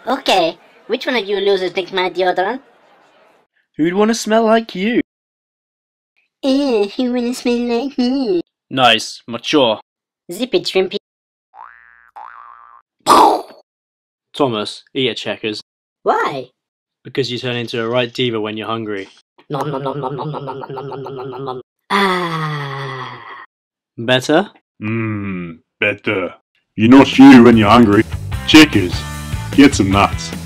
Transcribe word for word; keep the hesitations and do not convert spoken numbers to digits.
Okay, which one of you losers thinks my deodorant? Who'd want to smell like you? Eh, who wanna smell like me? Nice, mature. Zip it, shrimpy. Thomas, eat a Checkers. Why? Because you turn into a right diva when you're hungry. Nom nom nom nom nom nom nom nom nom nom nom nom nom. Ah. Better? Mmm, better. You're not you when you're hungry. Checkers. Get some nuts.